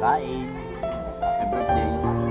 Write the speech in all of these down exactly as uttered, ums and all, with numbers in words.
kain. Happy birthday.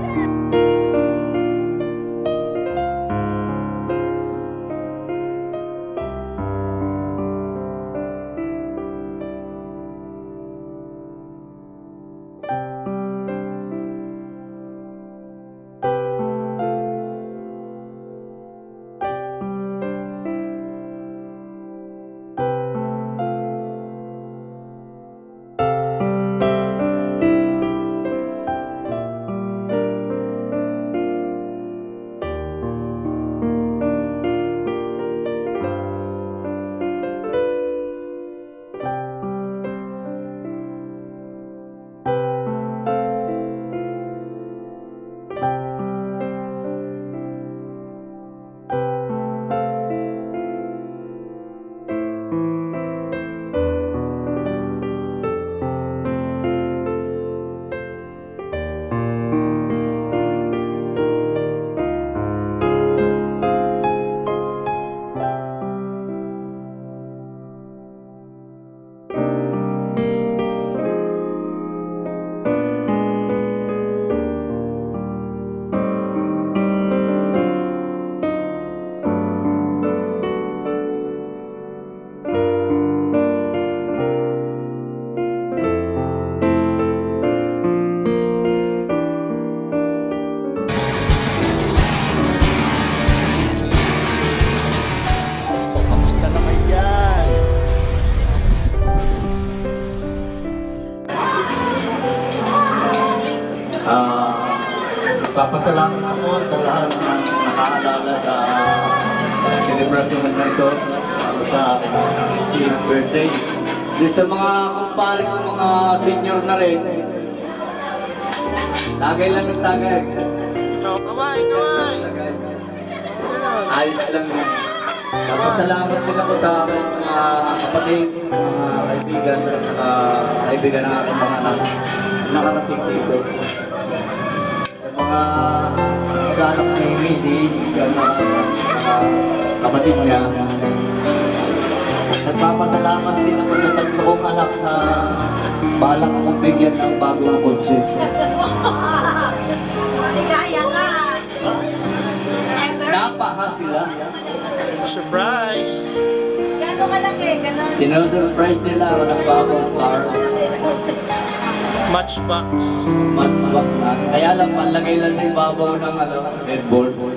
Uh, papasalamat ako sa lahat ng nakaalala sa celebration na ito sa aking sixtieth birthday. Di sa mga kumpare ko, mga senior na rin, tagay lang ng tagay. Kaway, kaway! Ayos lang yun. Papasalamat din ako sa aking mga kapatid, mga kaibigan, at kaibigan ng aking mga anak nakarating dito. Mga mag-anak ni Missus, yung mga kapatid niya. Nagpapasalamat din ako sa tatlo kong anak na balak akong bigyan ng bagong kotse. Ligaya ka! Napaha sila. Surprise! Gano'n ka lang eh, gano'n. Sinusurprise nila ako ng bagong car. Matchbox. Matchbox na. Kaya lang, panlagay lang sa ibabaw ng ano, headboard.